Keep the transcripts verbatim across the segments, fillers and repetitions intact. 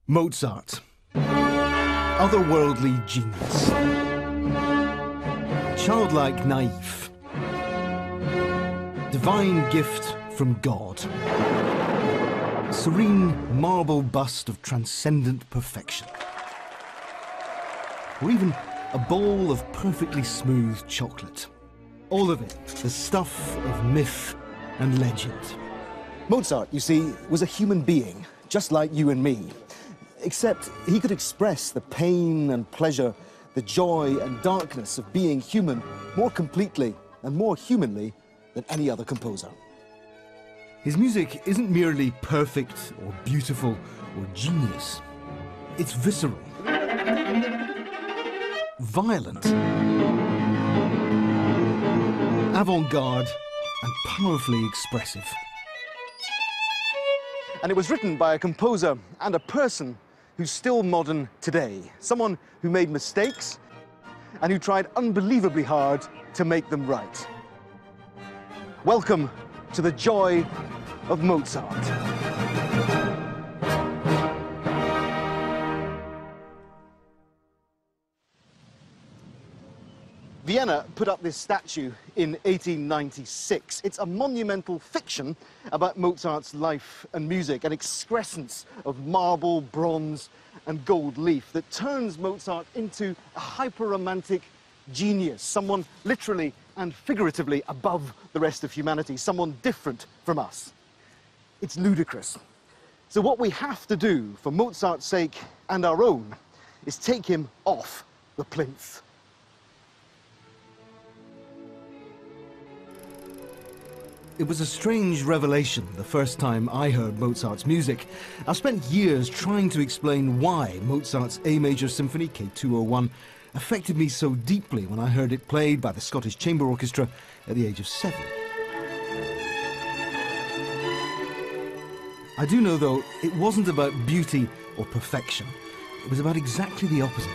Mozart. Otherworldly genius. Childlike naive. Divine gift from God. Serene marble bust of transcendent perfection. Or even a bowl of perfectly smooth chocolate. All of it the stuff of myth and legend. Mozart, you see, was a human being, just like you and me. Except he could express the pain and pleasure, the joy and darkness of being human more completely and more humanly than any other composer. His music isn't merely perfect or beautiful or genius. It's visceral, violent, avant-garde, and powerfully expressive. And it was written by a composer and a person who's still modern today. Someone who made mistakes and who tried unbelievably hard to make them right. Welcome to the joy of Mozart. Vienna put up this statue in eighteen ninety-six. It's a monumental fiction about Mozart's life and music, an excrescence of marble, bronze, and gold leaf that turns Mozart into a hyper-romantic genius, someone literally and figuratively above the rest of humanity, someone different from us. It's ludicrous. So what we have to do, for Mozart's sake and our own, is take him off the plinth. It was a strange revelation the first time I heard Mozart's music. I've spent years trying to explain why Mozart's A Major Symphony K two oh one affected me so deeply when I heard it played by the Scottish Chamber Orchestra at the age of seven. I do know, though, it wasn't about beauty or perfection. It was about exactly the opposite.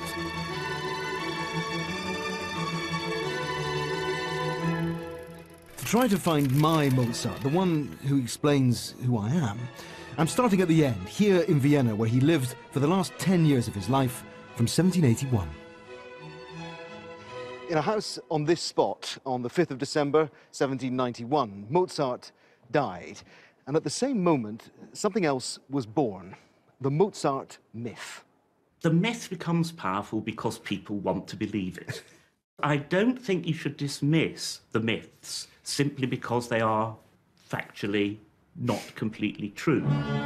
To try to find my Mozart, the one who explains who I am, I'm starting at the end, here in Vienna, where he lived for the last ten years of his life, from seventeen eighty-one. In a house on this spot, on the fifth of December, seventeen ninety-one, Mozart died. And at the same moment, something else was born, the Mozart myth. The myth becomes powerful because people want to believe it. I don't think you should dismiss the myths simply because they are factually not completely true.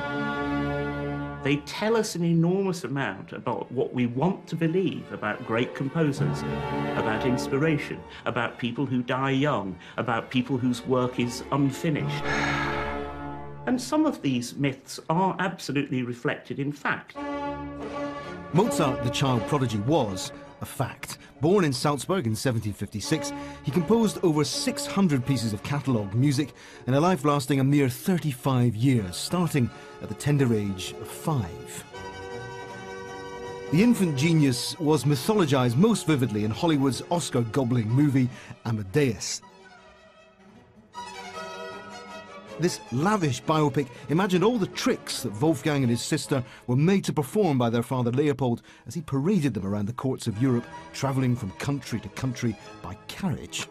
They tell us an enormous amount about what we want to believe about great composers, about inspiration, about people who die young, about people whose work is unfinished. And some of these myths are absolutely reflected in fact. Mozart, the child prodigy, was a fact. Born in Salzburg in seventeen fifty-six, he composed over six hundred pieces of catalogue music in a life lasting a mere thirty-five years, starting at the tender age of five. The infant genius was mythologized most vividly in Hollywood's Oscar-gobbling movie Amadeus. This lavish biopic imagined all the tricks that Wolfgang and his sister were made to perform by their father Leopold as he paraded them around the courts of Europe, travelling from country to country by carriage.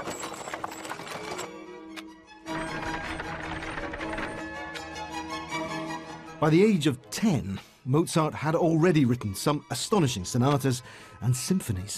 By the age of ten, Mozart had already written some astonishing sonatas and symphonies.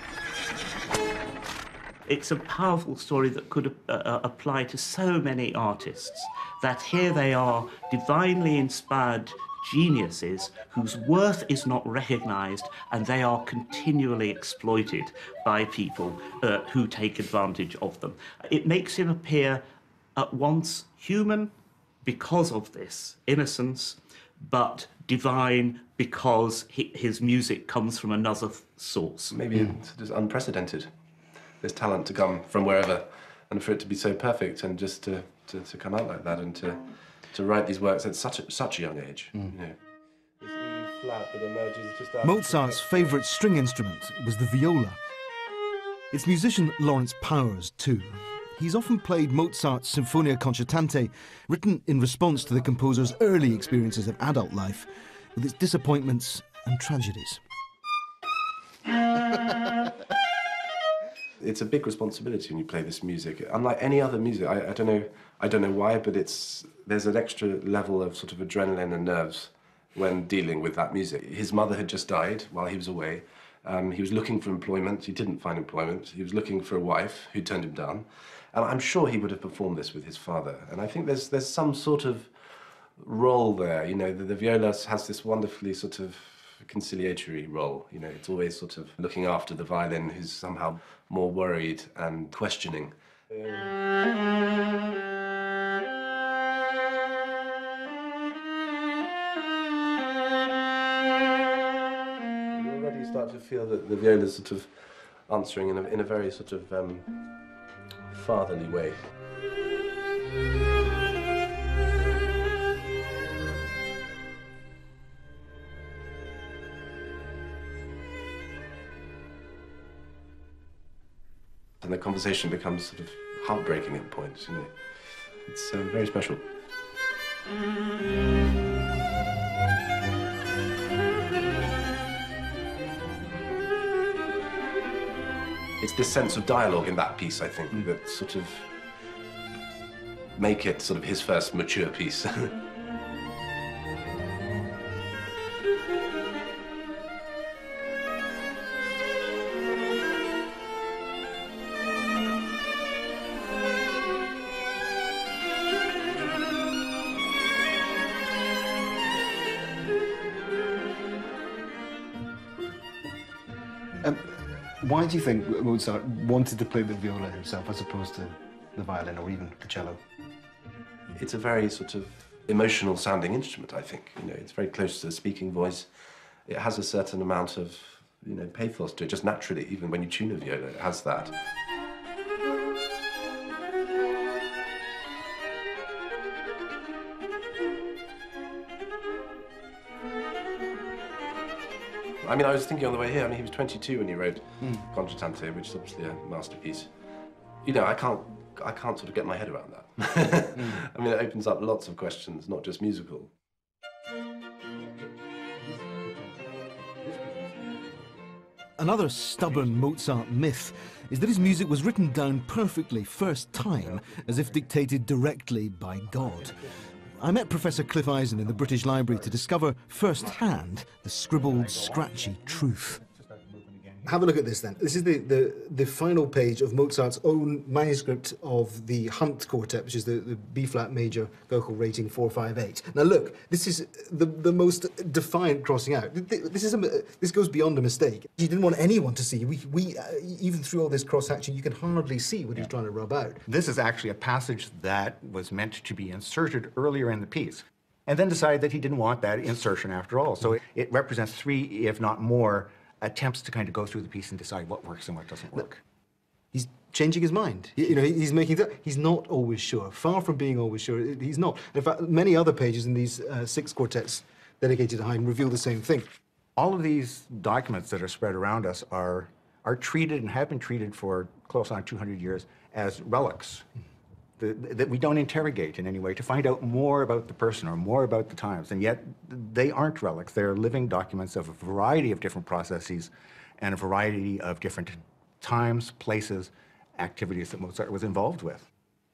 It's a powerful story that could uh, apply to so many artists, that here they are, divinely inspired geniuses whose worth is not recognised, and they are continually exploited by people uh, who take advantage of them. It makes him appear at once human because of this innocence, but divine because he, his music comes from another source. Maybe mm. it's just unprecedented. This talent to come from wherever, and for it to be so perfect, and just to, to, to come out like that, and to to write these works at such a, such a young age. Mm. You know. This E flat that emerges just after Mozart's favourite string instrument was the viola. Its musician Lawrence Powers too. He's often played Mozart's Sinfonia Concertante, written in response to the composer's early experiences of adult life. with its disappointments and tragedies. It's a big responsibility when you play this music. Unlike any other music, I, I don't know, I don't know why, but it's there's an extra level of sort of adrenaline and nerves when dealing with that music. His mother had just died while he was away. Um, he was looking for employment. He didn't find employment. He was looking for a wife who turned him down. And I'm sure he would have performed this with his father. And I think there's there's some sort of role there. You know, the, the viola has this wonderfully sort of conciliatory role. You know, it's always sort of looking after the violin, who's somehow more worried and questioning. You already start to feel that the viola's sort of answering in a, in a very sort of um, fatherly way. And the conversation becomes sort of heartbreaking at points, you know. It's uh, very special. It's this sense of dialogue in that piece, I think, mm. that sort of make it sort of his first mature piece. Um, why do you think Mozart wanted to play the viola himself as opposed to the violin or even the cello? It's a very sort of emotional sounding instrument, I think. You know, it's very close to the speaking voice. It has a certain amount of, you know, pathos to it, just naturally, even when you tune a viola, it has that. I mean, I was thinking on the way here, I mean, he was twenty-two when he wrote mm. Contratante, which is obviously a masterpiece. You know, I can't, I can't sort of get my head around that. mm. I mean, it opens up lots of questions, not just musical. Another stubborn Mozart myth is that his music was written down perfectly first time, as if dictated directly by God. I met Professor Cliff Eisen in the British Library to discover firsthand the scribbled, scratchy truth. Have a look at this then. This is the, the, the final page of Mozart's own manuscript of the Hunt Quartet, which is the, the B-flat major vocal rating four five eight. Now look, this is the, the most defiant crossing out. This, is a, this goes beyond a mistake. He didn't want anyone to see. We, we uh, even through all this cross-hatching, you can hardly see what yeah. he's trying to rub out. This is actually a passage that was meant to be inserted earlier in the piece, and then decided that he didn't want that insertion after all. So it, it represents three, if not more, attempts to kind of go through the piece and decide what works and what doesn't work. He's changing his mind. You know, he's making that. He's not always sure. Far from being always sure, he's not. In fact, many other pages in these uh, six quartets dedicated to Haydn reveal the same thing. All of these documents that are spread around us are are treated and have been treated for close on two hundred years as relics. That we don't interrogate in any way to find out more about the person or more about the times, and yet they aren't relics. They're living documents of a variety of different processes and a variety of different times, places, activities that Mozart was involved with.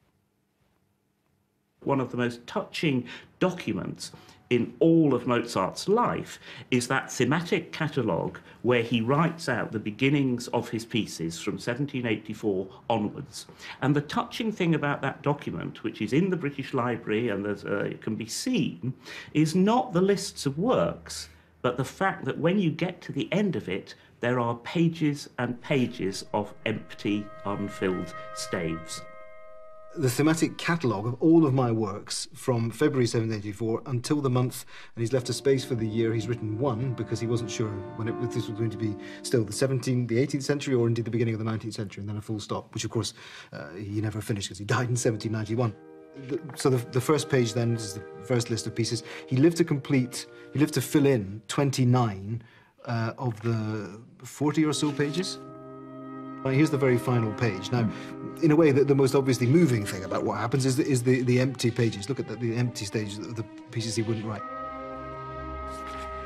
One of the most touching documents in all of Mozart's life is that thematic catalogue where he writes out the beginnings of his pieces from seventeen eighty-four onwards. And the touching thing about that document, which is in the British Library and uh, it can be seen, is not the lists of works, but the fact that when you get to the end of it, there are pages and pages of empty, unfilled staves. The thematic catalogue of all of my works from February seventeen eighty-four until the month, and he's left a space for the year. He's written one because he wasn't sure when it, this was going to be still the seventeenth, the eighteenth century, or indeed the beginning of the nineteenth century, and then a full stop, which of course uh, he never finished because he died in seventeen ninety-one. The, so the, the first page then is the first list of pieces. He lived to complete, he lived to fill in twenty-nine uh, of the forty or so pages. Here's the very final page. Now, in a way, the, the most obviously moving thing about what happens is the, is the, the empty pages. Look at the, the empty stages of the pieces he wouldn't write.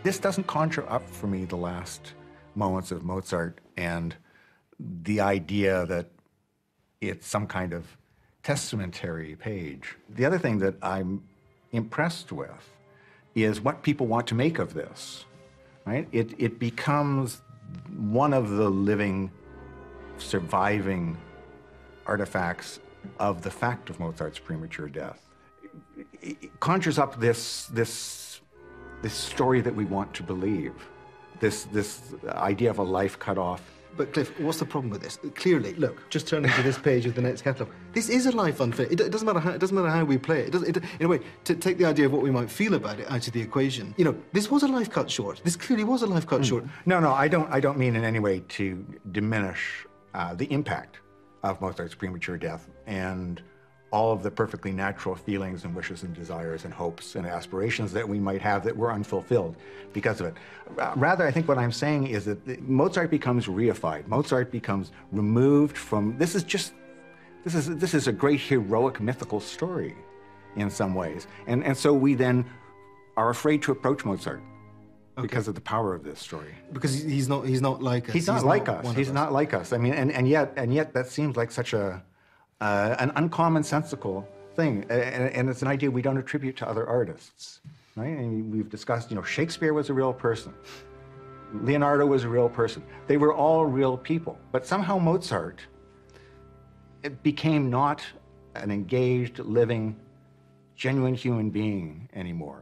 This doesn't conjure up for me the last moments of Mozart and the idea that it's some kind of testamentary page. The other thing that I'm impressed with is what people want to make of this, right? It, it becomes one of the living, surviving artifacts of the fact of Mozart's premature death. It, it conjures up this, this, this story that we want to believe, this, this idea of a life cut off. But Cliff, what's the problem with this? Clearly, look, just turning to this page of the next catalogue. This is a life unfit. It, it doesn't matter how it doesn't matter how we play it. It doesn't. It, in a way, to take the idea of what we might feel about it out of the equation. You know, this was a life cut short. This clearly was a life cut mm. short. No, no, I don't. I don't mean in any way to diminish uh, the impact of Mozart's premature death and all of the perfectly natural feelings and wishes and desires and hopes and aspirations that we might have that were unfulfilled because of it. Rather, I think what I'm saying is that Mozart becomes reified. Mozart becomes removed from, this is just, this is, this is a great heroic mythical story in some ways. And, and so we then are afraid to approach Mozart okay. because of the power of this story. Because he's not, he's not like us. He's not he's like not us. He's us. not like us. I mean, and, and yet, and yet that seems like such a, Uh, an uncommonsensical thing, and, and it's an idea we don't attribute to other artists, right? And we've discussed, you know, Shakespeare was a real person. Leonardo was a real person. They were all real people, but somehow Mozart it became not an engaged, living, genuine human being anymore.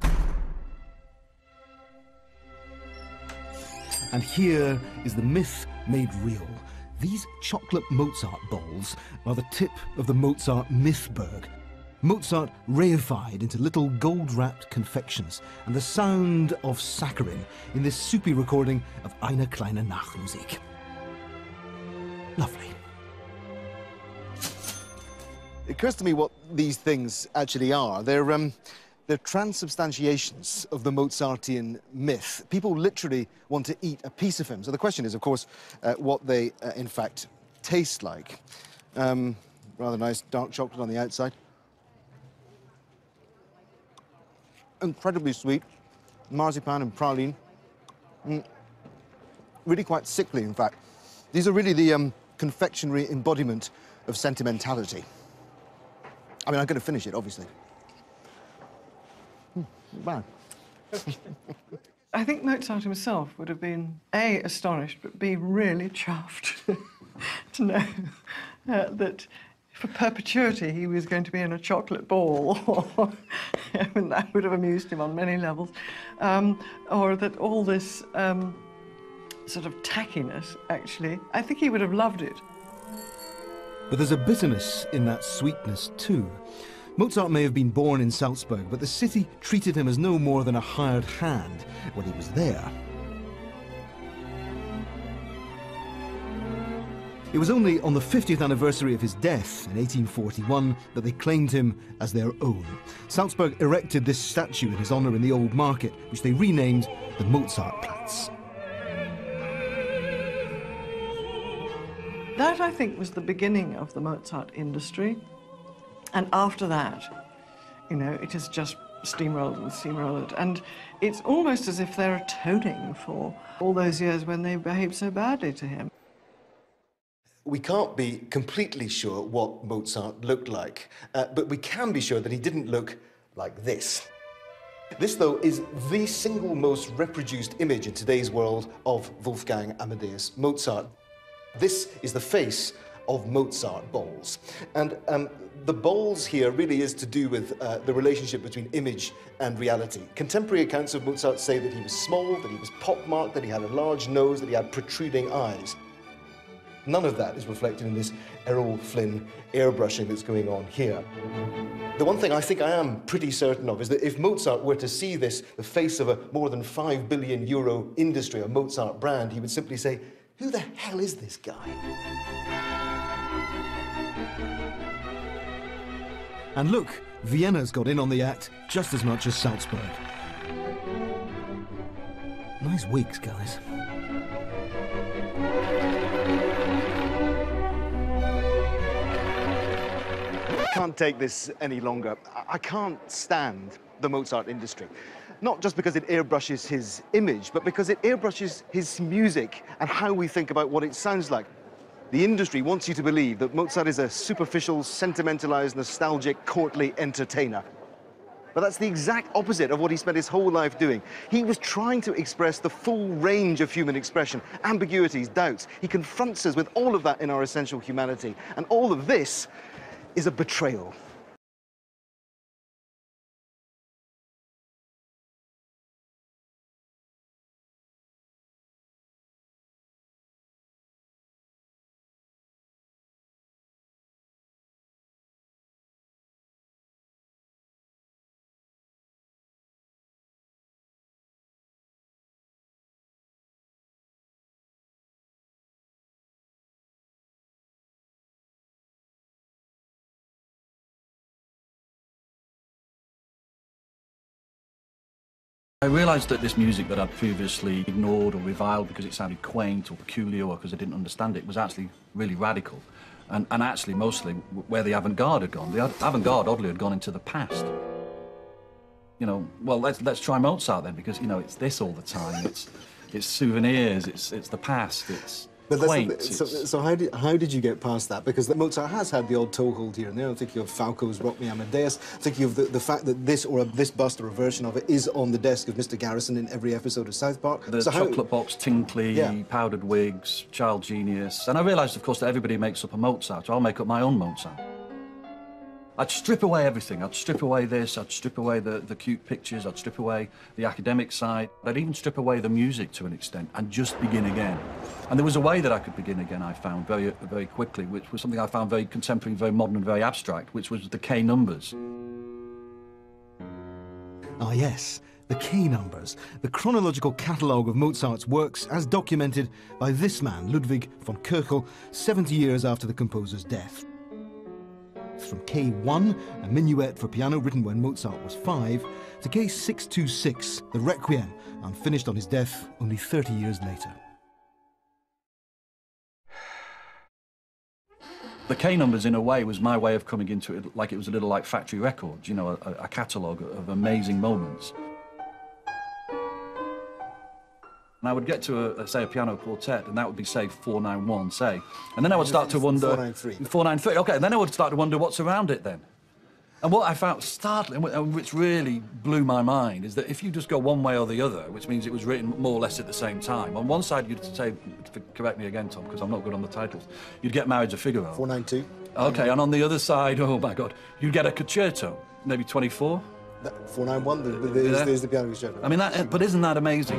And here is the myth made real. These chocolate Mozart balls are the tip of the Mozart mythberg. Mozart reified into little gold-wrapped confections and the sound of saccharin in this soupy recording of Eine kleine Nachtmusik. Lovely. It occurs to me what these things actually are. They're, um, they're transubstantiations of the Mozartian myth. People literally want to eat a piece of him. So the question is, of course, uh, what they, uh, in fact, taste like. Um, rather nice dark chocolate on the outside. Incredibly sweet. Marzipan and praline. Mm. Really quite sickly, in fact. These are really the um, confectionery embodiment of sentimentality. I mean, I'm going to finish it, obviously. Wow. I think Mozart himself would have been, A, astonished, but B, really chuffed to know uh, that for perpetuity he was going to be in a chocolate ball. I mean, that would have amused him on many levels. Um, or that all this um, sort of tackiness, actually, I think he would have loved it. But there's a bitterness in that sweetness, too. Mozart may have been born in Salzburg, but the city treated him as no more than a hired hand when he was there. It was only on the fiftieth anniversary of his death in eighteen forty-one that they claimed him as their own. Salzburg erected this statue in his honor in the Old Market, which they renamed the Mozartplatz. That, I think, was the beginning of the Mozart industry. And after that, you know, it has just steamrolled and steamrolled. And it's almost as if they're atoning for all those years when they behaved so badly to him. We can't be completely sure what Mozart looked like, uh, but we can be sure that he didn't look like this. This, though, is the single most reproduced image in today's world of Wolfgang Amadeus Mozart. This is the face of Mozart bowls. And um, the bowls here really is to do with uh, the relationship between image and reality. Contemporary accounts of Mozart say that he was small, that he was pockmarked, that he had a large nose, that he had protruding eyes. None of that is reflected in this Errol Flynn airbrushing that's going on here. The one thing I think I am pretty certain of is that if Mozart were to see this, the face of a more than five billion euro industry, a Mozart brand, he would simply say, "Who the hell is this guy?" And look, Vienna's got in on the act just as much as Salzburg. Nice wigs, guys. I can't take this any longer. I can't stand the Mozart industry. Not just because it airbrushes his image, but because it airbrushes his music and how we think about what it sounds like. The industry wants you to believe that Mozart is a superficial, sentimentalized, nostalgic, courtly entertainer. But that's the exact opposite of what he spent his whole life doing. He was trying to express the full range of human expression, ambiguities, doubts. He confronts us with all of that in our essential humanity. And all of this is a betrayal. I realised that this music that I'd previously ignored or reviled because it sounded quaint or peculiar or because I didn't understand it was actually really radical. And, and actually, mostly, where the avant-garde had gone. The avant-garde, oddly, had gone into the past. You know, well, let's, let's try Mozart then, because, you know, it's this all the time. It's, it's souvenirs, it's, it's the past, it's But that's quaint. the, so, it's... so how did how did you get past that? Because Mozart has had the odd toehold here and there. I'm thinking of Falco's Rock Me Amadeus. I'm thinking of the, the fact that this or a, this bust or a version of it is on the desk of Mister Garrison in every episode of South Park. The so chocolate how... box, tinkly, yeah. powdered wigs, child genius. And I realised, of course, that everybody makes up a Mozart, so I'll make up my own Mozart. I'd strip away everything. I'd strip away this, I'd strip away the, the cute pictures, I'd strip away the academic side. I'd even strip away the music to an extent and just begin again. And there was a way that I could begin again, I found, very, very quickly, which was something I found very contemporary, very modern and very abstract, which was the K numbers. Ah, yes, the K numbers, the chronological catalogue of Mozart's works as documented by this man, Ludwig von Köchel, seventy years after the composer's death. From K one, a minuet for piano written when Mozart was five, to K six two six, the Requiem, unfinished on his death only thirty years later. The K numbers, in a way, was my way of coming into it like it was a little like Factory Records, you know, a, a catalogue of amazing moments. And I would get to, a, say, a piano quartet, and that would be, say, four nine one, say. And then I would start to wonder... four nine three. four nine three, OK, and then I would start to wonder what's around it then. And what I found startling, which really blew my mind, is that if you just go one way or the other, which means it was written more or less at the same time, on one side you'd say, correct me again, Tom, because I'm not good on the titles, you'd get Marriage of Figaro. four nine two. OK, and on the other side, oh, my God, you'd get a concerto, maybe twenty-four. four nine one, there's, yeah. there's the piano concerto. I mean, that, but isn't that amazing?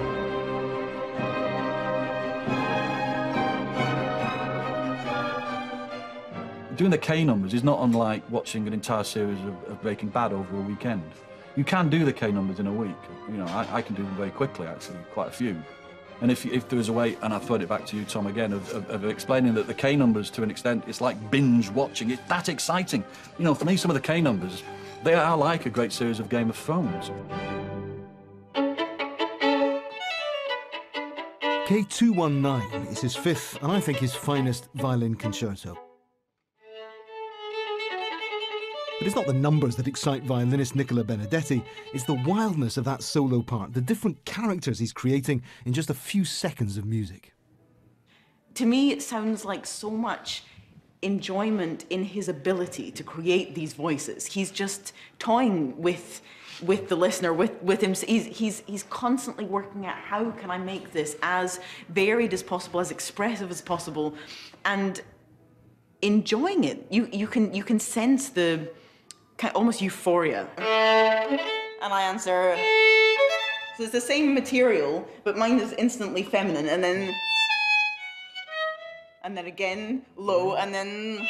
Doing the K numbers is not unlike watching an entire series of, of Breaking Bad over a weekend. You can do the K numbers in a week. You know, I, I can do them very quickly, actually, quite a few. And if, if there is a way, and I'll throw it back to you, Tom, again, of, of, of explaining that the K numbers, to an extent, it's like binge watching. It's that exciting. You know, for me, some of the K numbers, they are like a great series of Game of Thrones. K two one nine is his fifth, and I think his finest violin concerto. But it's not the numbers that excite violinist Nicola Benedetti, it's the wildness of that solo part, the different characters he's creating in just a few seconds of music. To me, it sounds like so much enjoyment in his ability to create these voices. He's just toying with, with the listener, with, with him. He's, he's, he's constantly working out, how can I make this as varied as possible, as expressive as possible, and enjoying it. You, you, can, you can sense the kind of almost euphoria. And I answer, so it's the same material, but mine is instantly feminine, and then, and then again, low, and then,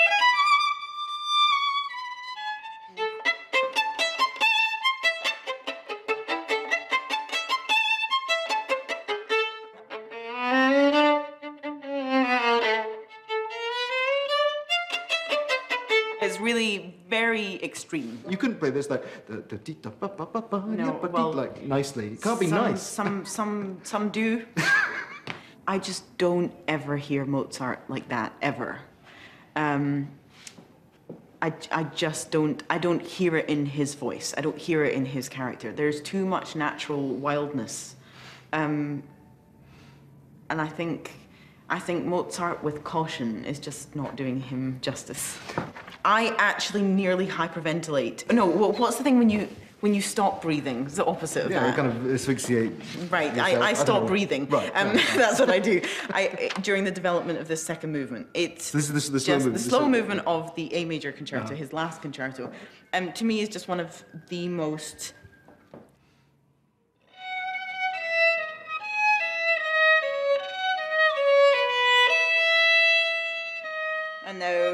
it's really very extreme. You couldn't play this like the the dee da ba ba ba ba No, yeah, well, like nicely. It can't be some, nice. Some, some, some do. I just don't ever hear Mozart like that, ever. Um, I, I just don't, I don't hear it in his voice. I don't hear it in his character. There's too much natural wildness. Um, and I think, I think Mozart with caution is just not doing him justice. I actually nearly hyperventilate. No, what's the thing when you, when you stop breathing? It's the opposite of yeah, that. kind of asphyxiate. Right, yourself. I, I stop know. breathing. Right, um, right. That's what I do. I, during the development of this second movement. It's So this is- this is the slow just movement, the this slow is- movement of the A major concerto, Uh-huh. his last concerto. Um, to me, is just one of the most and now.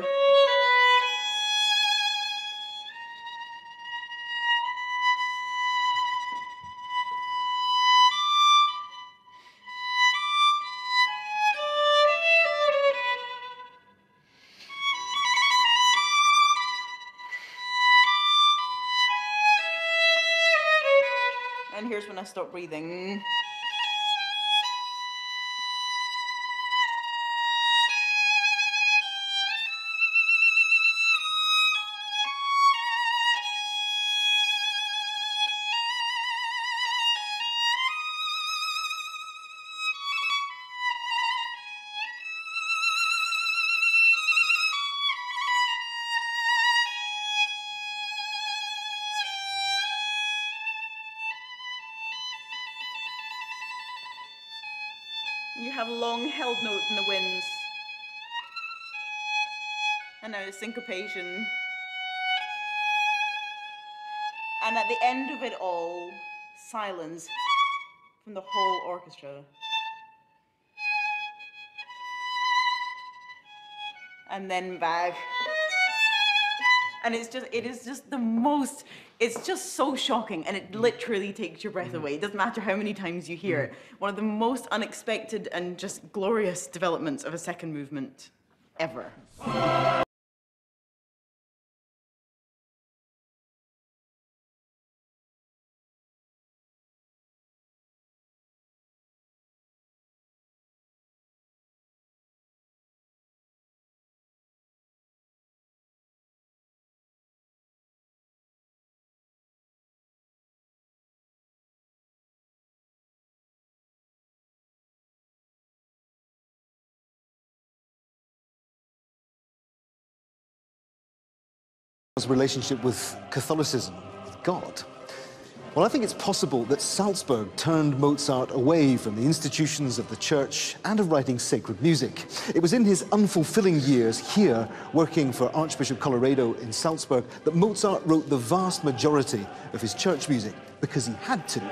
And here's when I stop breathing. You have a long held note in the winds. And now the syncopation. And at the end of it all, silence from the whole orchestra. And then back. And it's just, it is just the most, it's just so shocking, and it literally takes your breath away. It doesn't matter how many times you hear it. One of the most unexpected and just glorious developments of a second movement ever. His relationship with Catholicism, with God. Well, I think it's possible that Salzburg turned Mozart away from the institutions of the church and of writing sacred music. It was in his unfulfilling years here, working for Archbishop Colloredo in Salzburg, that Mozart wrote the vast majority of his church music, because he had to.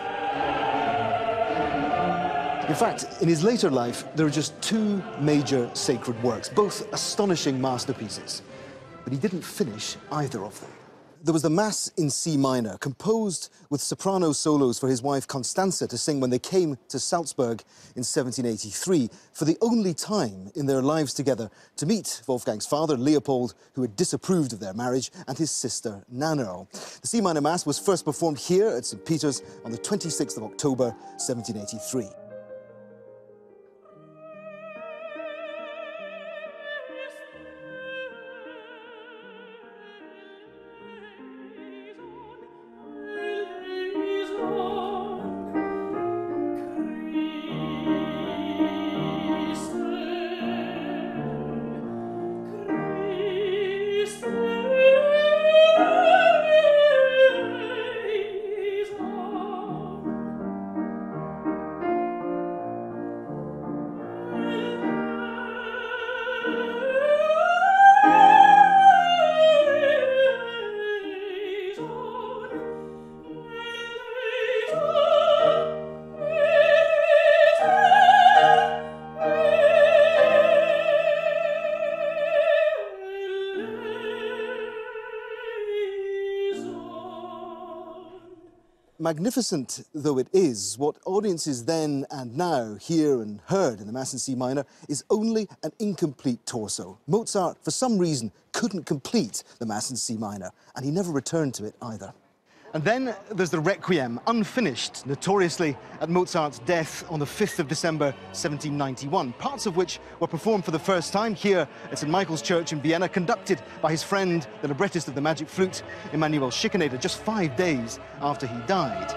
In fact, in his later life, there are just two major sacred works, both astonishing masterpieces. But he didn't finish either of them. There was the Mass in C minor, composed with soprano solos for his wife Constanze to sing when they came to Salzburg in seventeen eighty-three, for the only time in their lives together to meet Wolfgang's father, Leopold, who had disapproved of their marriage, and his sister, Nannerl. The C minor Mass was first performed here at Saint Peter's on the twenty-sixth of October, seventeen eighty-three. Magnificent though it is, what audiences then and now hear and heard in the Mass in C minor is only an incomplete torso. Mozart, for some reason, couldn't complete the Mass in C minor, and he never returned to it either. And then there's the Requiem, unfinished, notoriously, at Mozart's death on the fifth of December, seventeen ninety-one, parts of which were performed for the first time here at Saint Michael's Church in Vienna, conducted by his friend, the librettist of the Magic Flute, Emanuel Schikaneder, just five days after he died.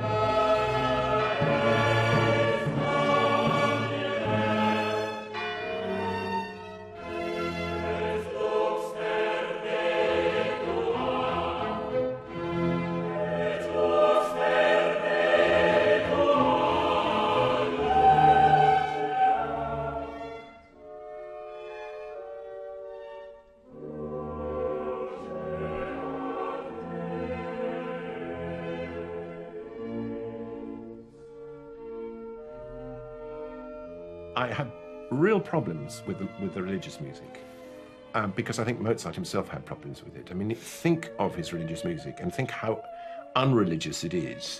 I had real problems with the, with the religious music um, because I think Mozart himself had problems with it. I mean, think of his religious music and think how unreligious it is.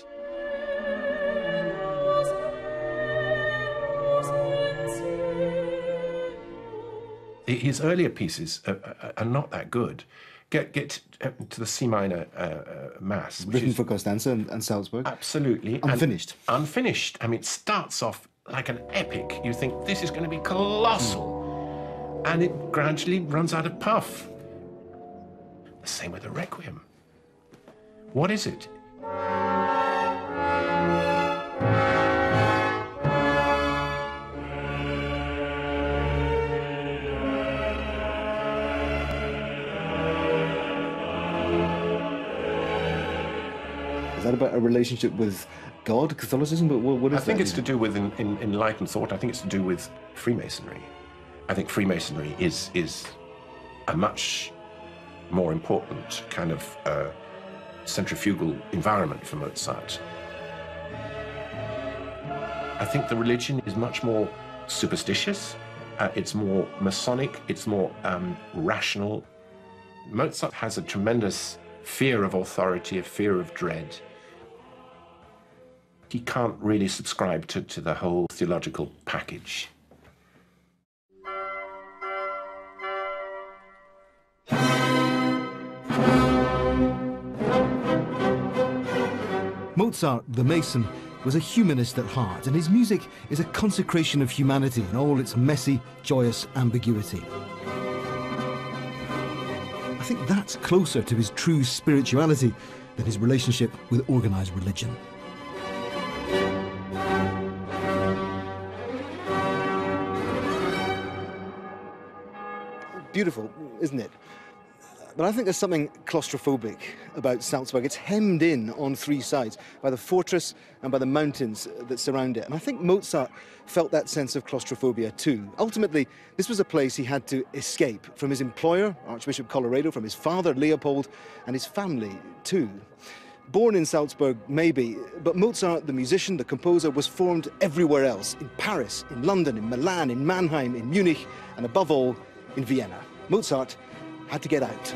His earlier pieces are, are, are not that good. Get get to the C minor uh, uh, Mass, which Written is for Costanza and, and Salzburg. Absolutely. Unfinished. And unfinished. I mean, it starts off like an epic. You think this is going to be colossal. And it gradually runs out of puff. The same with the Requiem. What is it? Is that about a relationship with God, Catholicism? But what, what is I think that? it's to do with in, in, enlightened thought. I think it's to do with Freemasonry. I think Freemasonry is is a much more important kind of uh, centrifugal environment for Mozart. I think the religion is much more superstitious. Uh, it's more Masonic. It's more um, rational. Mozart has a tremendous fear of authority, a fear of dread. He can't really subscribe to, to the whole theological package. Mozart, the Mason, was a humanist at heart, and his music is a consecration of humanity in all its messy, joyous ambiguity. I think that's closer to his true spirituality than his relationship with organised religion. Beautiful, isn't it? But I think there's something claustrophobic about Salzburg. It's hemmed in on three sides by the fortress and by the mountains that surround it. And I think Mozart felt that sense of claustrophobia too. Ultimately, this was a place he had to escape from his employer, Archbishop Colloredo, from his father, Leopold, and his family too. Born in Salzburg, maybe, but Mozart, the musician, the composer, was formed everywhere else, in Paris, in London, in Milan, in Mannheim, in Munich, and above all, in Vienna. Mozart had to get out.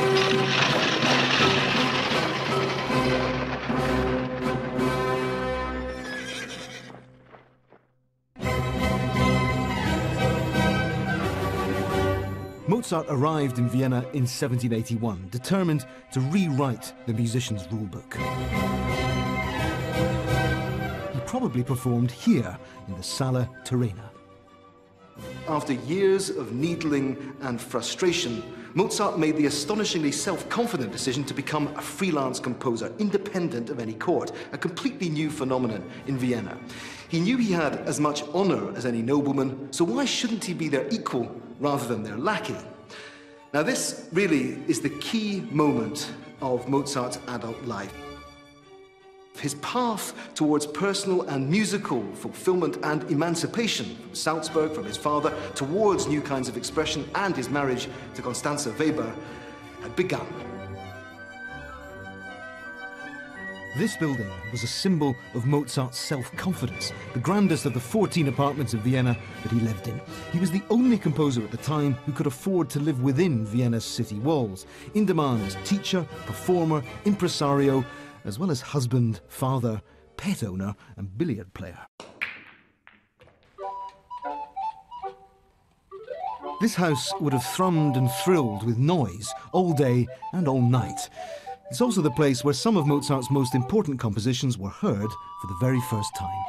Mozart arrived in Vienna in seventeen eighty-one, determined to rewrite the musician's rulebook. He probably performed here in the Sala Terrena. After years of needling and frustration, Mozart made the astonishingly self-confident decision to become a freelance composer, independent of any court, a completely new phenomenon in Vienna. He knew he had as much honor as any nobleman, so why shouldn't he be their equal rather than their lackey? Now this really is the key moment of Mozart's adult life. His path towards personal and musical fulfillment and emancipation from Salzburg, from his father, towards new kinds of expression and his marriage to Constanze Weber had begun. This building was a symbol of Mozart's self-confidence, the grandest of the fourteen apartments in Vienna that he lived in. He was the only composer at the time who could afford to live within Vienna's city walls, in demand as teacher, performer, impresario, as well as husband, father, pet owner, and billiard player. This house would have thrummed and thrilled with noise all day and all night. It's also the place where some of Mozart's most important compositions were heard for the very first time.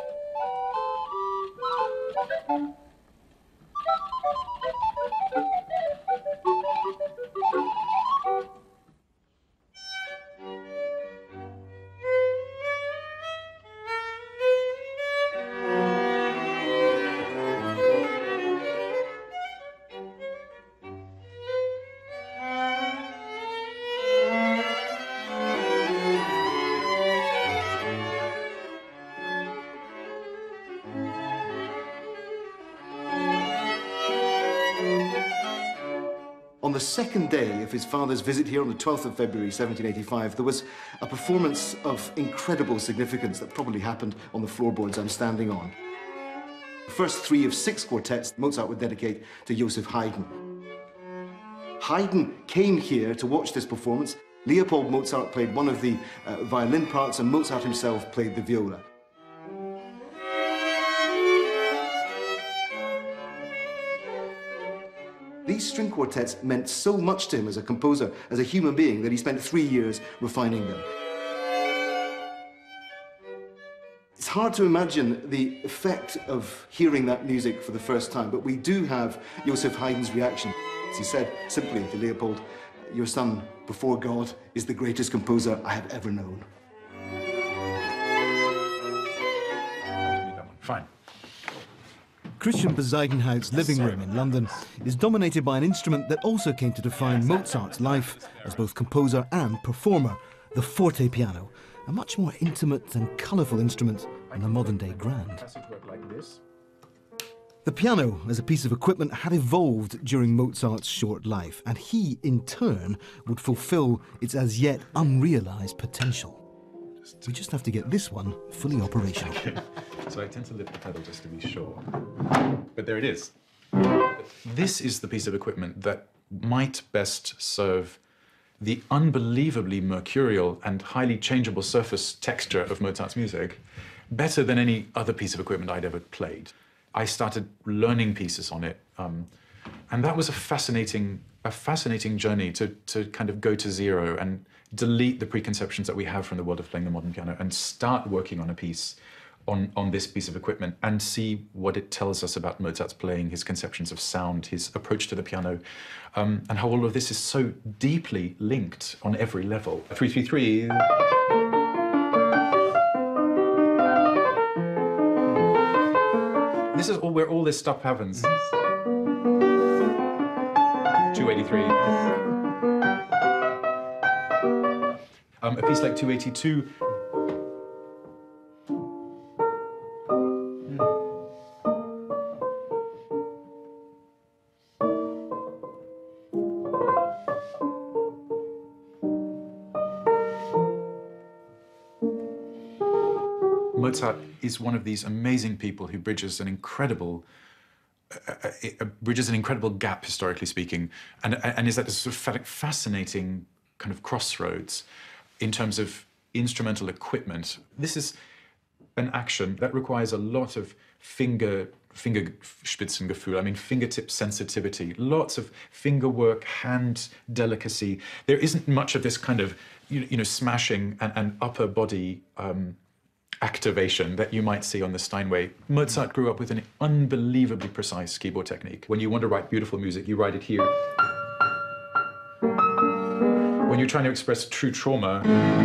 On the second day of his father's visit here on the twelfth of February seventeen eighty-five, there was a performance of incredible significance that probably happened on the floorboards I'm standing on. The first three of six quartets Mozart would dedicate to Joseph Haydn. Haydn came here to watch this performance. Leopold Mozart played one of the uh, violin parts, and Mozart himself played the viola. These string quartets meant so much to him as a composer, as a human being, that he spent three years refining them. It's hard to imagine the effect of hearing that music for the first time, but we do have Joseph Haydn's reaction. As he said simply to Leopold, "Your son, before God, is the greatest composer I have ever known." Fine. Christian Bezuidenhout's living room in London is dominated by an instrument that also came to define Mozart's life as both composer and performer, the forte piano, a much more intimate and colourful instrument than the modern-day grand. The piano, as a piece of equipment, had evolved during Mozart's short life, and he, in turn, would fulfil its as yet unrealised potential. We just have to get this one fully operational. So I tend to lift the pedal just to be sure. But there it is. This is the piece of equipment that might best serve the unbelievably mercurial and highly changeable surface texture of Mozart's music better than any other piece of equipment I'd ever played. I started learning pieces on it, um, and that was a fascinating, a fascinating journey to, to kind of go to zero and delete the preconceptions that we have from the world of playing the modern piano and start working on a piece on, on this piece of equipment and see what it tells us about Mozart's playing, his conceptions of sound, his approach to the piano, um, and how all of this is so deeply linked on every level. three three three. This is all where all this stuff happens. two eighty-three. Um, a piece like two eighty-two. Mozart is one of these amazing people who bridges an incredible, uh, uh, bridges an incredible gap, historically speaking, and, and is at this sort of fascinating kind of crossroads in terms of instrumental equipment. This is an action that requires a lot of finger, Fingerspitzengefühl, I mean fingertip sensitivity, lots of finger work, hand delicacy. There isn't much of this kind of, you, you know, smashing and, and upper body um, activation that you might see on the Steinway. Mozart grew up with an unbelievably precise keyboard technique. When you want to write beautiful music, you write it here. When you're trying to express true trauma,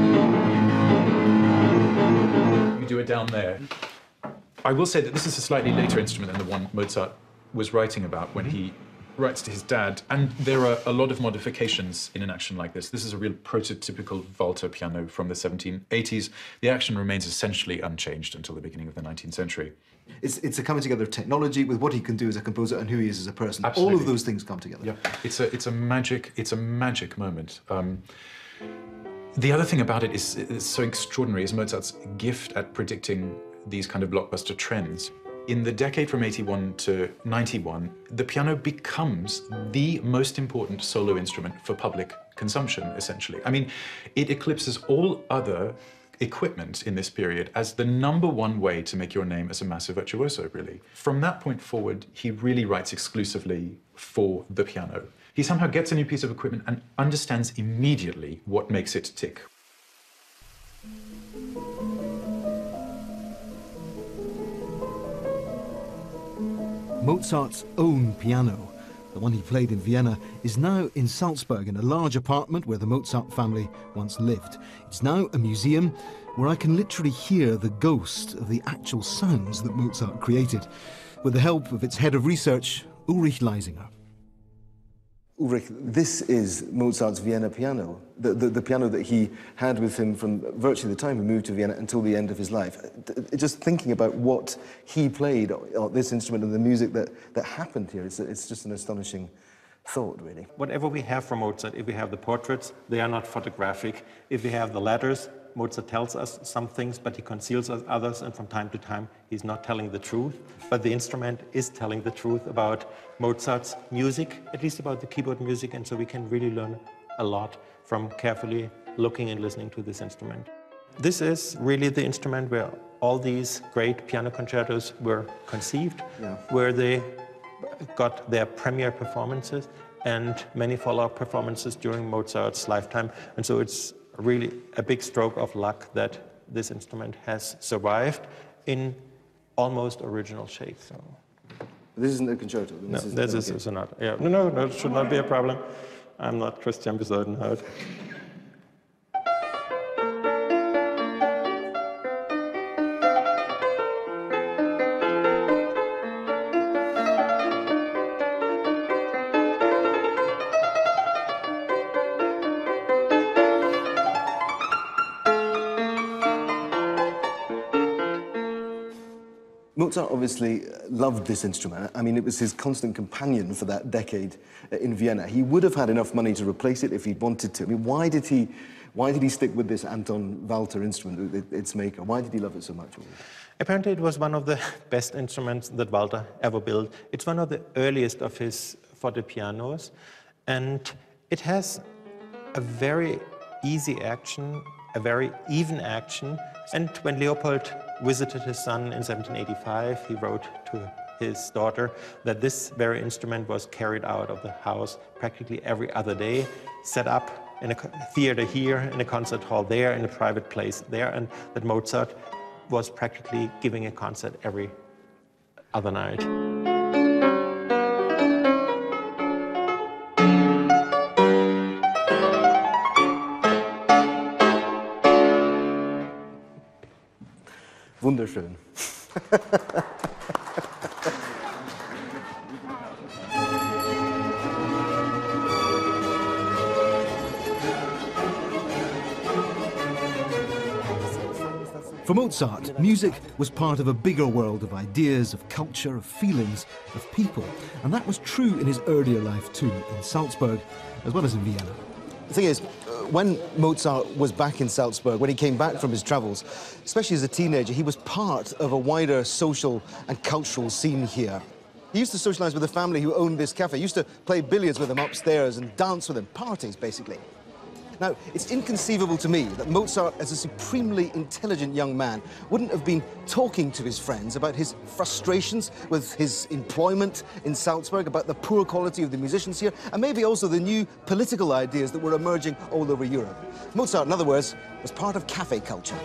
you do it down there. I will say that this is a slightly later instrument than the one Mozart was writing about when he writes to his dad, and there are a lot of modifications in an action like this. This is a real prototypical Walter piano from the seventeen eighties. The action remains essentially unchanged until the beginning of the nineteenth century. It's, it's a coming together of technology with what he can do as a composer and who he is as a person. Absolutely. All of those things come together. Yeah, it's a, it's a magic, it's a magic moment. Um, the other thing about it is, is so extraordinary is Mozart's gift at predicting these kind of blockbuster trends. In the decade from eighty-one to ninety-one, the piano becomes the most important solo instrument for public consumption, essentially. I mean, it eclipses all other equipment in this period as the number one way to make your name as a massive virtuoso, really. From that point forward, he really writes exclusively for the piano. he somehow gets a new piece of equipment and understands immediately what makes it tick. Mozart's own piano, the one he played in Vienna, is now in Salzburg in a large apartment where the Mozart family once lived. It's now a museum where I can literally hear the ghost of the actual sounds that Mozart created, with the help of its head of research, Ulrich Leisinger. Ulrich, this is Mozart's Vienna piano, the, the, the piano that he had with him from virtually the time he moved to Vienna until the end of his life. Just thinking about what he played on this instrument and the music that, that happened here, it's, it's just an astonishing thought, really. Whatever we have from Mozart, if we have the portraits, they are not photographic. If we have the letters, Mozart tells us some things, but he conceals others, and from time to time, he's not telling the truth. But the instrument is telling the truth about Mozart's music, at least about the keyboard music, and so we can really learn a lot from carefully looking and listening to this instrument. This is really the instrument where all these great piano concertos were conceived, yeah. where they got their premiere performances and many follow-up performances during Mozart's lifetime. And so it's really a big stroke of luck that this instrument has survived in almost original shape. So. This isn't a concerto? This no, this is a sonata. Yeah. No, no, no, it should not be a problem. I'm not Christian Bezuidenhout. Mozart obviously loved this instrument. I mean, it was his constant companion for that decade in Vienna. He would have had enough money to replace it if he'd wanted to. I mean, why did he, why did he stick with this Anton Walter instrument, its maker? Why did he love it so much? Apparently, it was one of the best instruments that Walter ever built. It's one of the earliest of his fortepianos, and it has a very easy action, a very even action. And when Leopold visited his son in seventeen eighty-five, he wrote to his daughter that this very instrument was carried out of the house practically every other day, set up in a theater here, in a concert hall there, in a private place there, and that Mozart was practically giving a concert every other night. Wunderschön. For Mozart, music was part of a bigger world of ideas, of culture, of feelings, of people. And that was true in his earlier life too, in Salzburg, as well as in Vienna. The thing is, when Mozart was back in Salzburg, when he came back from his travels, especially as a teenager, he was part of a wider social and cultural scene here. He used to socialize with the family who owned this cafe. He used to play billiards with them upstairs and dance with them, parties, basically. Now, it's inconceivable to me that Mozart, as a supremely intelligent young man, wouldn't have been talking to his friends about his frustrations with his employment in Salzburg, about the poor quality of the musicians here, and maybe also the new political ideas that were emerging all over Europe. Mozart, in other words, was part of cafe culture.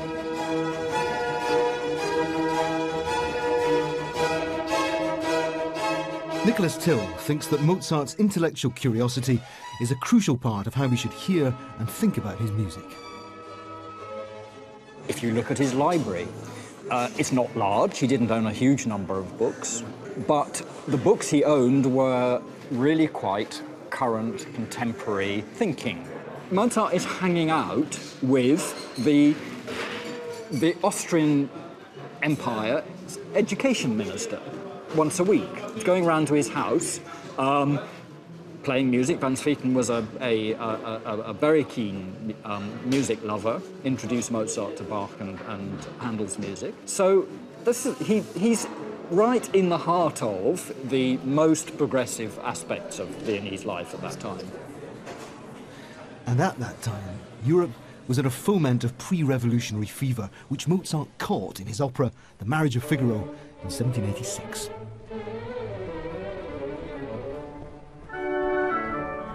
Nicholas Till thinks that Mozart's intellectual curiosity is a crucial part of how we should hear and think about his music. If you look at his library, uh, it's not large. He didn't own a huge number of books, but the books he owned were really quite current, contemporary thinking. Mozart is hanging out with the, the Austrian Empire education minister once a week. He's going around to his house, um, playing music. Van Swieten was a, a, a, a, a very keen um, music lover, introduced Mozart to Bach and, and Handel's music. So this is, he, he's right in the heart of the most progressive aspects of Viennese life at that time. And at that time, Europe was at a foment of pre-revolutionary fever, which Mozart caught in his opera The Marriage of Figaro in seventeen eighty-six.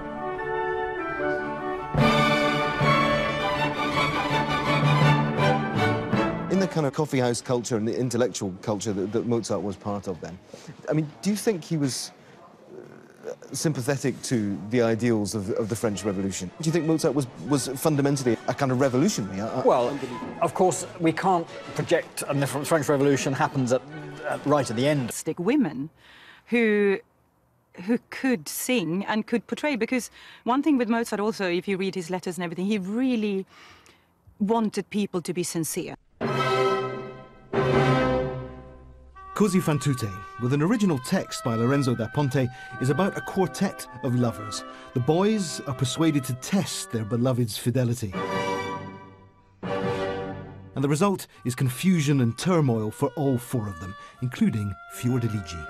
kind of coffee house culture and the intellectual culture that, that Mozart was part of then. I mean, do you think he was uh, sympathetic to the ideals of, of the French Revolution? Do you think Mozart was, was fundamentally a kind of revolutionary? I, well, of course, we can't project, and the French Revolution happens at, at right at the end. Women who who could sing and could portray, because one thing with Mozart also, if you read his letters and everything, he really wanted people to be sincere. Così fan tutte, with an original text by Lorenzo da Ponte, is about a quartet of lovers. The boys are persuaded to test their beloved's fidelity. And the result is confusion and turmoil for all four of them, including Fiordiligi.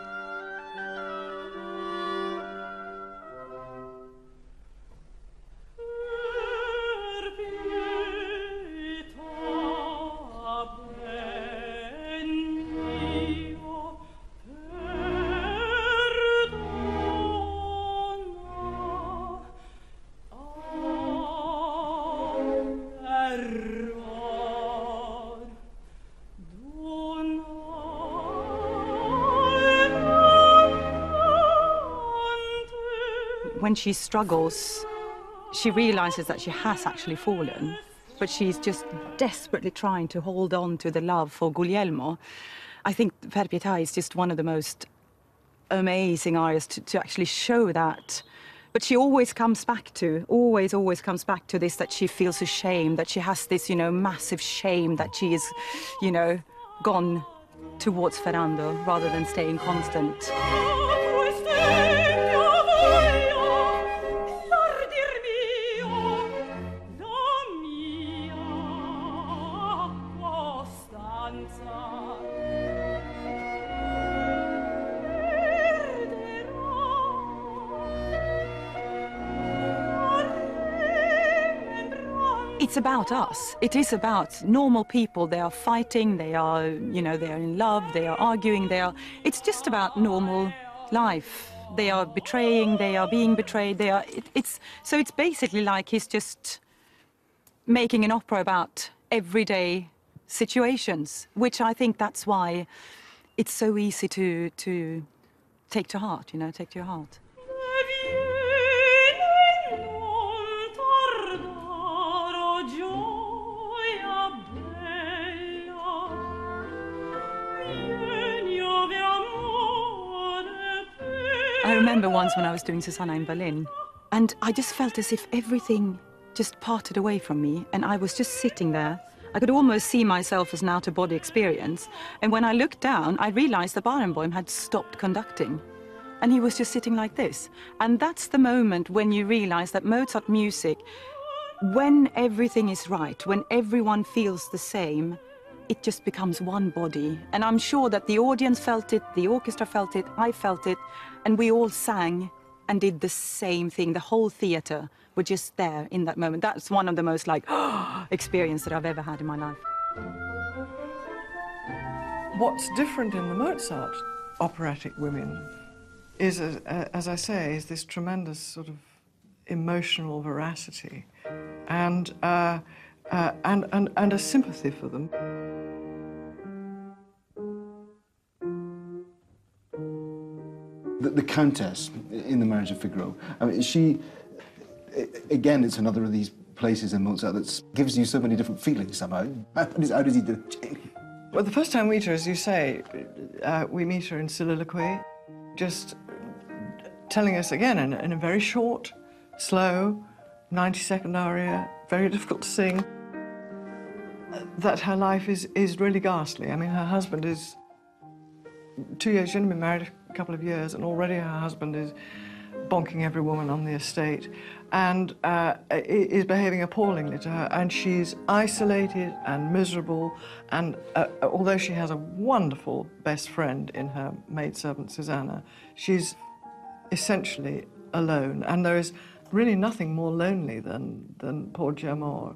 When she struggles, she realizes that she has actually fallen, but she's just desperately trying to hold on to the love for Guglielmo. I think Per Pietà is just one of the most amazing arias to, to actually show that. But she always comes back to, always, always comes back to this, that she feels ashamed, that she has this, you know, massive shame that she is, you know, gone towards Ferrando rather than staying constant. It's about us. It is about normal people. They are fighting, they are, you know, they are in love, they are arguing, they are... It's just about normal life. They are betraying, they are being betrayed, they are... It, it's So it's basically like he's just making an opera about everyday situations, which I think that's why it's so easy to, to take to heart, you know, take to your heart. I remember once when I was doing Susanna in Berlin, and I just felt as if everything just parted away from me, and I was just sitting there. I could almost see myself as an out-of-body experience, and when I looked down, I realized that Barenboim had stopped conducting, and he was just sitting like this. And that's the moment when you realize that Mozart music, when everything is right, when everyone feels the same, it just becomes one body. And I'm sure that the audience felt it, the orchestra felt it, I felt it, and we all sang and did the same thing. The whole theatre were just there in that moment. That's one of the most, like, experience that I've ever had in my life. What's different in the Mozart operatic women is, as, as I say, is this tremendous sort of emotional veracity and, uh, uh, and, and, and a sympathy for them. The, the Countess in The Marriage of Figaro, I mean, she, again, it's another of these places in Mozart that gives you so many different feelings somehow. How does, how does he do it? Well, the first time we meet her, as you say, uh, we meet her in soliloquy, just telling us again in, in a very short, slow, ninety-second aria, very difficult to sing, that her life is, is really ghastly. I mean, her husband is two years, she's only been married a couple of years, and already her husband is bonking every woman on the estate and uh, is behaving appallingly to her, and she's isolated and miserable, and uh, although she has a wonderful best friend in her maidservant Susanna, she's essentially alone, and there is really nothing more lonely than, than Porgia Amor.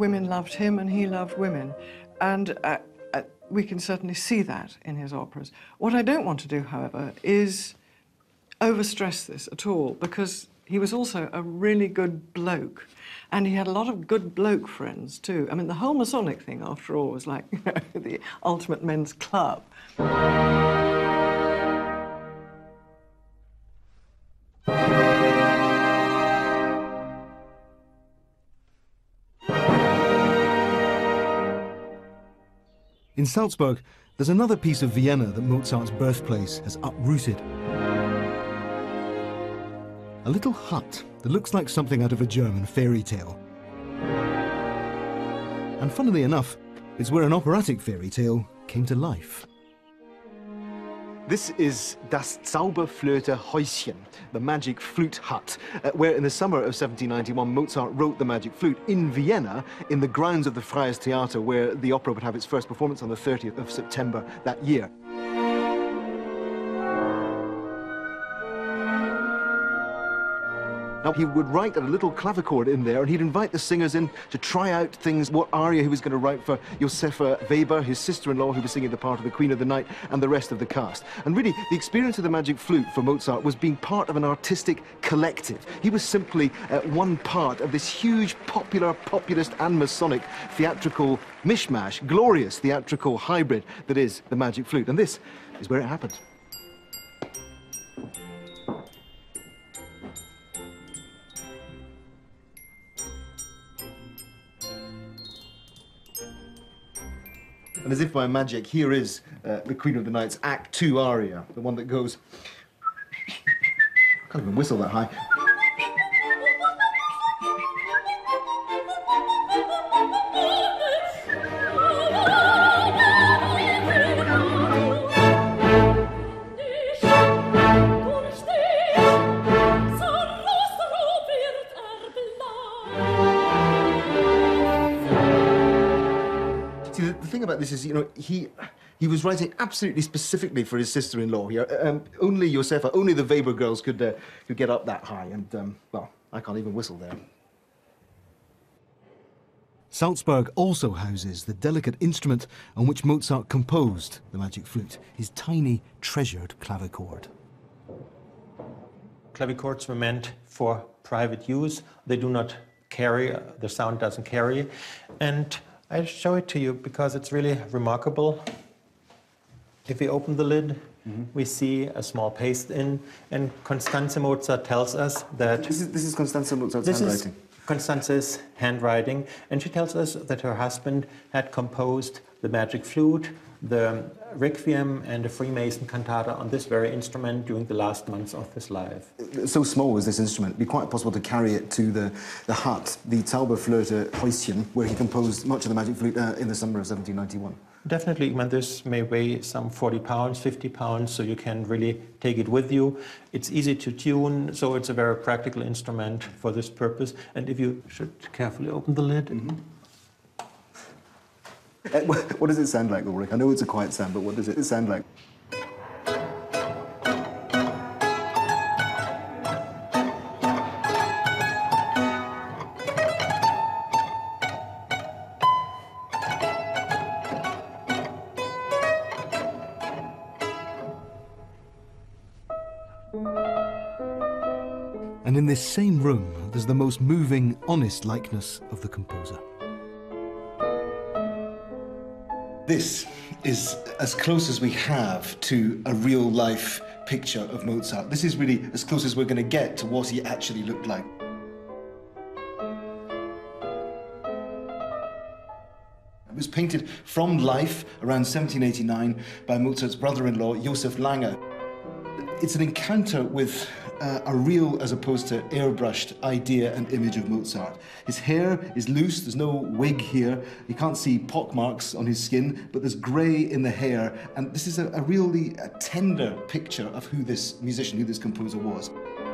women loved him and he loved women. And uh, uh, we can certainly see that in his operas. What I don't want to do, however, is overstress this at all, because he was also a really good bloke. And he had a lot of good bloke friends, too. I mean, the whole Masonic thing, after all, was like, you know, the ultimate men's club. In Salzburg, there's another piece of Vienna that Mozart's birthplace has uprooted. A little hut that looks like something out of a German fairy tale. And funnily enough, it's where an operatic fairy tale came to life. This is Das Zauberflöte-Häuschen, the magic flute hut, uh, where in the summer of seventeen ninety-one Mozart wrote the magic flute in Vienna, in the grounds of the Freies Theater, where the opera would have its first performance on the thirtieth of September that year. Now, he would write a little clavichord in there, and he'd invite the singers in to try out things, what aria he was going to write for Josefa Weber, his sister-in-law, who was singing the part of the Queen of the Night, and the rest of the cast. And really, the experience of the magic flute for Mozart was being part of an artistic collective. He was simply uh, one part of this huge, popular, populist and Masonic theatrical mishmash, glorious theatrical hybrid that is the magic flute. And this is where it happened. And as if by magic, here is uh, the Queen of the Night's Act Two aria, the one that goes... I can't even whistle that high. This is, you know, he he was writing absolutely specifically for his sister-in-law here. Um, only Josefa, only the Weber girls could uh, could get up that high, and um, well, I can't even whistle there. Salzburg also houses the delicate instrument on which Mozart composed the magic flute, his tiny, treasured clavichord. Clavichords were meant for private use. They do not carry, the sound doesn't carry, and I show it to you because it's really remarkable. If we open the lid, mm-hmm. we see a small paste in, and Constanze Mozart tells us that... This is, this is Constanze Mozart's this handwriting. Is Constanze's handwriting, and she tells us that her husband had composed the magic flute, the Requiem and the Freemason cantata on this very instrument during the last months of his life. So small was this instrument, it'd be quite possible to carry it to the, the hut, the Zauberflöte-Häuschen, where he composed much of the magic flute uh, in the summer of seventeen ninety-one. Definitely, I mean, this may weigh some forty pounds, fifty pounds, so you can really take it with you. It's easy to tune, so it's a very practical instrument for this purpose. And if you should carefully open the lid. Mm-hmm. Uh, what does it sound like, Ulrich? I know it's a quiet sound, but what does it sound like? And in this same room, there's the most moving, honest likeness of the composer. This is as close as we have to a real-life picture of Mozart. This is really as close as we're going to get to what he actually looked like. It was painted from life around seventeen eighty-nine by Mozart's brother-in-law, Josef Lange. It's an encounter with uh, a real, as opposed to airbrushed, idea and image of Mozart. His hair is loose, there's no wig here, you can't see pockmarks on his skin, but there's grey in the hair, and this is a, a really a tender picture of who this musician, who this composer was.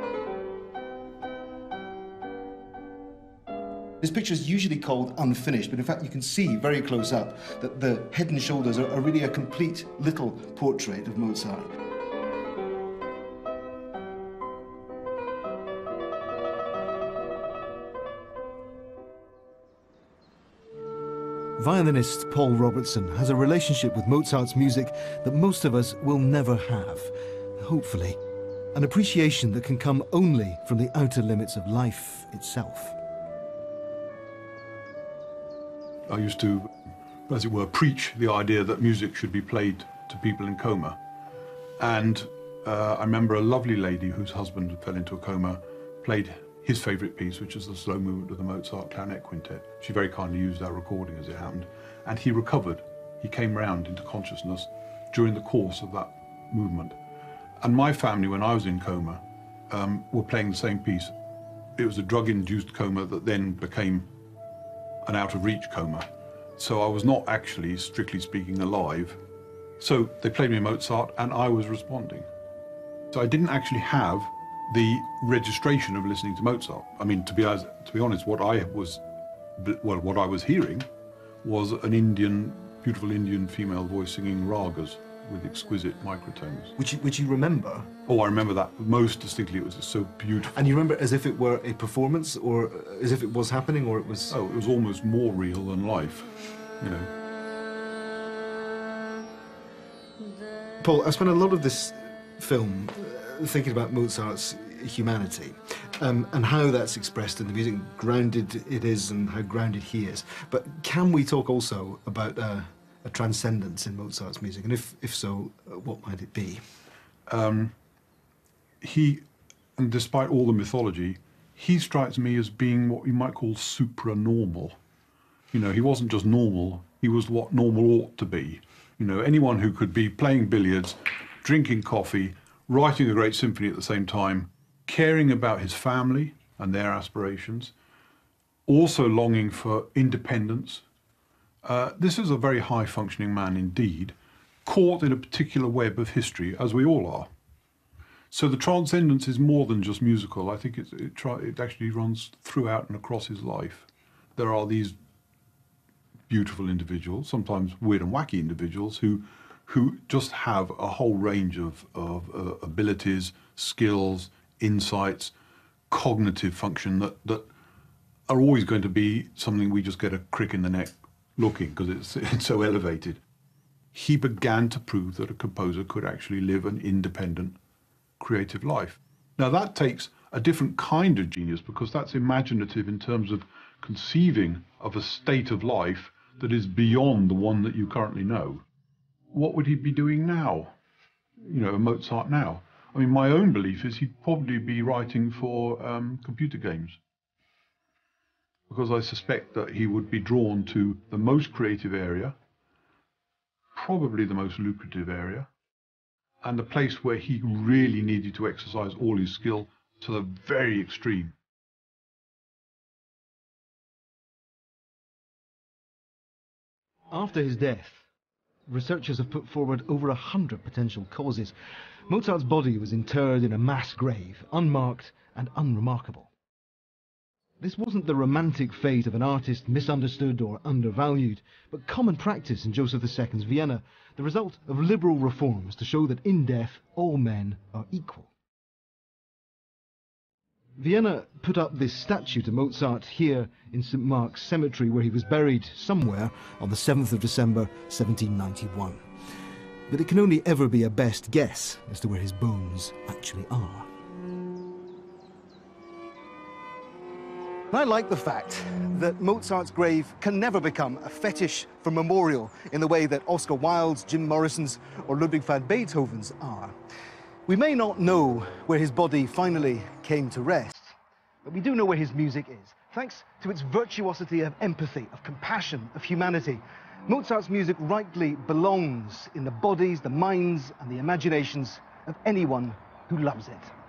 This picture is usually called unfinished, but in fact you can see very close up that the head and shoulders are, are really a complete little portrait of Mozart. Violinist Paul Robertson has a relationship with Mozart's music that most of us will never have, hopefully. An appreciation that can come only from the outer limits of life itself. I used to, as it were, preach the idea that music should be played to people in coma. And uh, I remember a lovely lady whose husband fell into a coma, played his favourite piece, which is the slow movement of the Mozart Clarinet Quintet. She very kindly used that recording as it happened. And he recovered. He came round into consciousness during the course of that movement. And my family, when I was in coma, um, were playing the same piece. It was a drug-induced coma that then became an out-of-reach coma. So I was not actually, strictly speaking, alive. So they played me Mozart, and I was responding. So I didn't actually have the registration of listening to Mozart. I mean, to be, as, to be honest, what I was, well, what I was hearing was an Indian, beautiful Indian female voice singing ragas with exquisite microtones. Which you, which you remember? Oh, I remember that most distinctly. It was just so beautiful. And you remember as if it were a performance, or as if it was happening, or it was... Oh, it was almost more real than life, you know. Paul, I spent a lot of this film uh, thinking about Mozart's humanity um, and how that's expressed in the music, grounded it is and how grounded he is. But can we talk also about uh, a transcendence in Mozart's music? And if, if so, uh, what might it be? Um, he, and despite all the mythology, he strikes me as being what you might call supranormal. You know, he wasn't just normal, he was what normal ought to be. You know, anyone who could be playing billiards, drinking coffee, writing a great symphony at the same time, caring about his family and their aspirations, also longing for independence. Uh, this is a very high-functioning man indeed, caught in a particular web of history, as we all are. So the transcendence is more than just musical. I think it's, it, try, it actually runs throughout and across his life. There are these beautiful individuals, sometimes weird and wacky individuals, who who just have a whole range of, of uh, abilities, skills, insights, cognitive function that, that are always going to be something we just get a crick in the neck looking, because it's, it's so elevated. He began to prove that a composer could actually live an independent, creative life. Now that takes a different kind of genius, because that's imaginative in terms of conceiving of a state of life that is beyond the one that you currently know. What would he be doing now? You know, Mozart now. I mean, my own belief is he'd probably be writing for um, computer games, because I suspect that he would be drawn to the most creative area, probably the most lucrative area, and the place where he really needed to exercise all his skill to the very extreme. After his death, researchers have put forward over a hundred potential causes. Mozart's body was interred in a mass grave, unmarked and unremarkable. This wasn't the romantic fate of an artist misunderstood or undervalued, but common practice in Joseph the Second's Vienna, the result of liberal reforms to show that in death all men are equal. Vienna put up this statue to Mozart here in Saint Mark's Cemetery, where he was buried somewhere on the seventh of December seventeen ninety-one. But it can only ever be a best guess as to where his bones actually are. I like the fact that Mozart's grave can never become a fetish for memorial in the way that Oscar Wilde's, Jim Morrison's or Ludwig van Beethoven's are. We may not know where his body finally came to rest, but we do know where his music is. Thanks to its virtuosity of empathy, of compassion, of humanity, Mozart's music rightly belongs in the bodies, the minds and the imaginations of anyone who loves it.